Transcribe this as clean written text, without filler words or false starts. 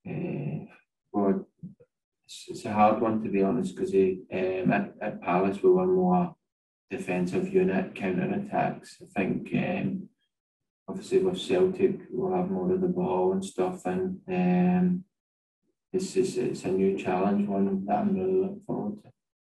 But it's a hard one to be honest because at Palace we were more defensive unit, counter attacks. I think obviously with Celtic we'll have more of the ball and stuff, and it's a new challenge, one that I'm really looking forward to.